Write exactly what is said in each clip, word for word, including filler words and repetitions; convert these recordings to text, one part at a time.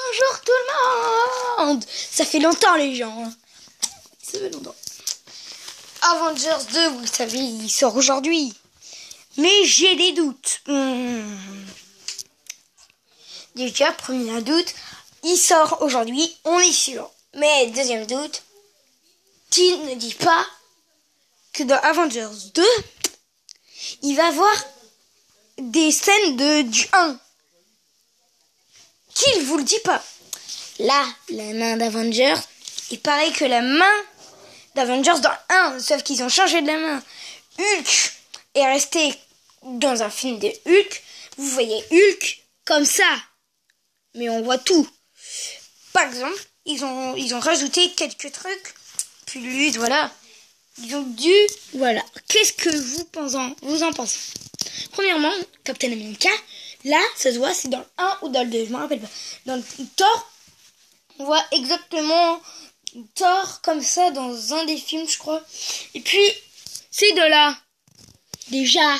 Bonjour tout le monde. Ça fait longtemps les gens. Hein. Ça fait longtemps. Avengers deux, vous savez, il sort aujourd'hui. Mais j'ai des doutes. Hmm. Déjà, premier doute, il sort aujourd'hui, on est sûr. Mais deuxième doute, qui ne dit pas que dans Avengers deux, il va y avoir des scènes de, du un. Qu'il vous le dit pas. Là, la main d'Avengers, il paraît que la main d'Avengers dans le un, sauf qu'ils ont changé de la main. Hulk est resté dans un film de Hulk. Vous voyez Hulk comme ça. Mais on voit tout. Par exemple, ils ont, ils ont rajouté quelques trucs. Plus, voilà. Ils ont dû... Voilà. Qu'est-ce que vous, pensez, vous en pensez? Premièrement, Captain America, là, ça se voit, c'est dans le un ou dans le deux, je me rappelle pas. Dans le Thor, on voit exactement Thor comme ça dans un des films, je crois. Et puis, ces deux-là, déjà,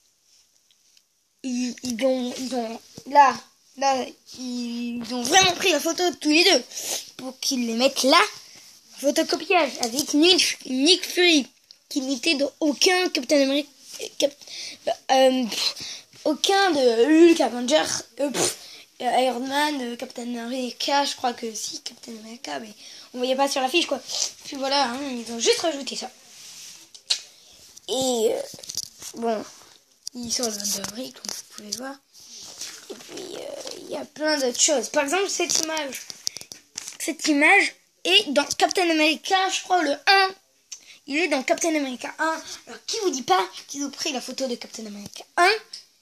ils, ils, ont, ils ont... Là, là, ils ont vraiment pris la photo de tous les deux pour qu'ils les mettent là. Photocopiage avec Nick, Nick Fury qui n'était dans aucun Captain America, Cap, euh, aucun de Hulk, Avengers, euh, pff, Iron Man, euh, Captain America, je crois que si Captain America, mais on voyait pas sur l'affiche quoi. Puis voilà, hein, ils ont juste rajouté ça. Et euh, bon, ils sont le vingt-deux avril comme vous pouvez voir. Et puis il euh, y a plein d'autres choses. Par exemple cette image, cette image. Et dans Captain America, je crois le un, il est dans Captain America un. Alors, qui vous dit pas qu'ils ont pris la photo de Captain America un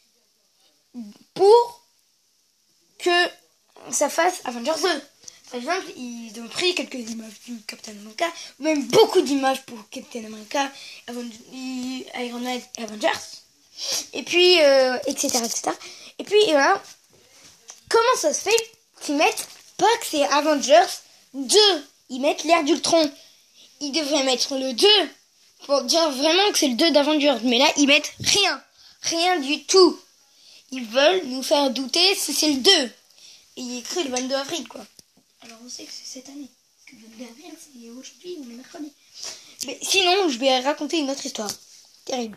pour que ça fasse Avengers deux. Par exemple, ils ont pris quelques images du Captain America, même beaucoup d'images pour Captain America, Iron Man et Avengers. Et puis, euh, et cetera, et cetera. Et puis, voilà. Comment ça se fait qu'ils mettent pas que c'est Avengers deux, ils mettent l'ère d'Ultron. Ils devraient mettre le deux pour dire vraiment que c'est le deux d'Avengers. Mais là, ils mettent rien. Rien du tout. Ils veulent nous faire douter si c'est le deux. Et il est écrit le vingt-deux avril, quoi. Alors on sait que c'est cette année. Parce que le vingt-deux avril, c'est aujourd'hui ou le mercredi. Mais sinon, je vais raconter une autre histoire. Terrible.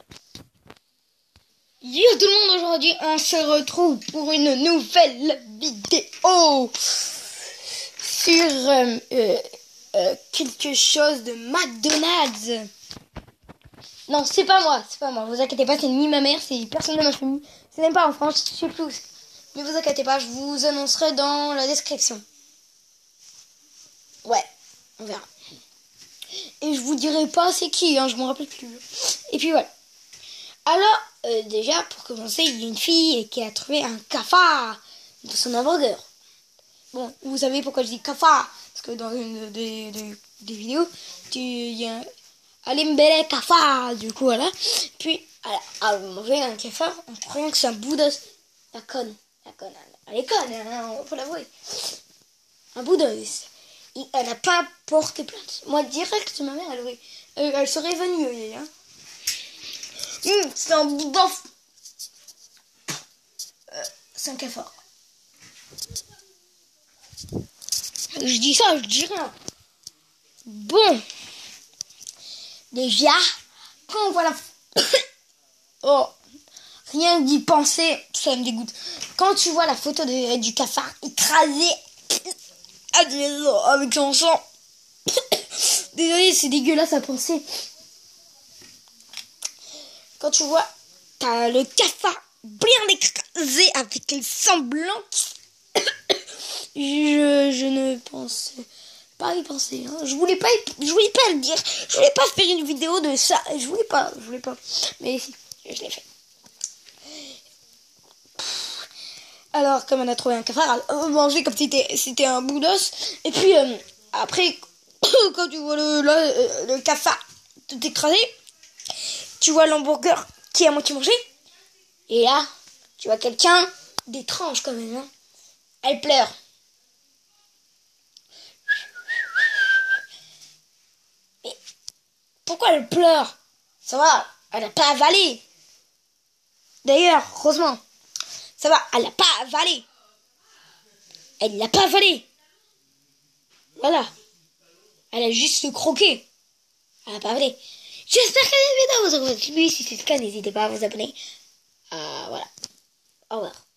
Yo tout le monde, aujourd'hui, on se retrouve pour une nouvelle vidéo. Sur euh, euh, euh, quelque chose de McDonald's. Non, c'est pas moi, c'est pas moi. Vous inquiétez pas, c'est ni ma mère, c'est personne de ma famille. C'est même pas en France, je sais plus où c'est. Mais vous inquiétez pas, je vous annoncerai dans la description. Ouais, on verra. Et je vous dirai pas c'est qui, hein, je m'en rappelle plus. Et puis voilà. Alors, euh, déjà, pour commencer, il y a une fille qui a trouvé un cafard dans son hamburger. Bon, vous savez pourquoi je dis cafard? Parce que dans une des, des, des vidéos, il y a Alimbele cafard, du coup, voilà. Puis, elle a mangé un cafard en croyant que c'est un bout d'os. La conne, la conne, elle est conne, hein, faut l'avouer. Un bout d'os. Et elle n'a pas porté plainte. Moi, direct, ma mère, elle, aurait, elle, elle serait venue, hein. Mmh, c'est un bout d'os. Euh, c'est un cafard. Je dis ça, je dis rien. Bon. Déjà, quand on voit la... oh, rien d'y penser, ça me dégoûte. Quand tu vois la photo de, du cafard écrasé avec son sang. Désolé, c'est dégueulasse à penser. Quand tu vois, t'as le cafard bien écrasé avec le sang blanc. Je, je ne pense pas y penser. Hein. Je voulais pas, y, je voulais pas le dire. Je voulais pas faire une vidéo de ça. Je voulais pas, je voulais pas. Mais si, je l'ai fait. Alors, comme on a trouvé un cafard, elle a mangé comme si c'était, c'était un bout d'os. Et puis euh, après, quand tu vois le, le, le cafard tout écrasé, tu vois l'hamburger qui est à moitié mangé. Et là, tu vois quelqu'un d'étrange quand même. Hein. Elle pleure. Mais pourquoi elle pleure? Ça va, elle n'a pas avalé. D'ailleurs, heureusement, ça va, elle n'a pas avalé. Elle l'a pas avalé. Voilà. Elle a juste croqué. Elle a pas avalé. J'espère que cette vidéo vous aura plu. Si c'est le cas, n'hésitez pas à vous abonner. Euh, voilà. Au revoir.